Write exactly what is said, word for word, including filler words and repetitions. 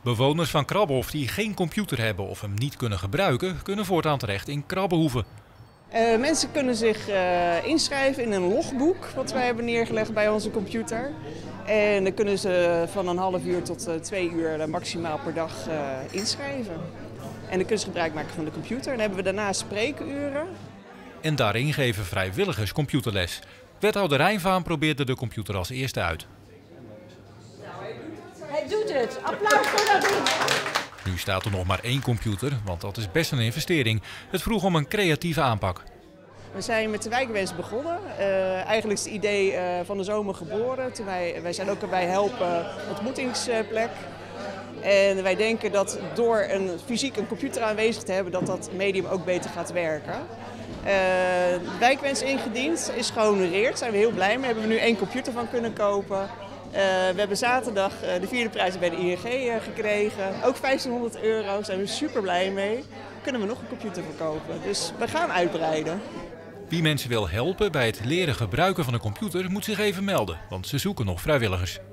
Bewoners van Krabbehoef die geen computer hebben of hem niet kunnen gebruiken, kunnen voortaan terecht in Krabbehoeve. Uh, mensen kunnen zich uh, inschrijven in een logboek wat wij hebben neergelegd bij onze computer. En dan kunnen ze van een half uur tot uh, twee uur uh, maximaal per dag uh, inschrijven. En dan kunnen ze gebruik maken van de computer. Dan hebben we daarna spreekuren. En daarin geven vrijwilligers computerles. Wethouder Rijnvaan probeerde de computer als eerste uit. Hij doet het. Applaus voor dat ding. Nu staat er nog maar één computer, want dat is best een investering. Het vroeg om een creatieve aanpak. We zijn met de wijkwens begonnen. Uh, eigenlijk is het idee uh, van de zomer geboren. Toen wij, wij zijn ook erbij helpen ontmoetingsplek. En wij denken dat door een, fysiek een computer aanwezig te hebben, dat dat medium ook beter gaat werken. Uh, de wijkwens ingediend, is gehonoreerd. Daar zijn we heel blij mee. Hebben we nu één computer van kunnen kopen. Uh, we hebben zaterdag uh, de vierde prijs bij de I N G uh, gekregen. Ook vijftienhonderd euro, daar zijn we super blij mee. Kunnen we nog een computer verkopen. Dus we gaan uitbreiden. Wie mensen wil helpen bij het leren gebruiken van een computer moet zich even melden, want ze zoeken nog vrijwilligers.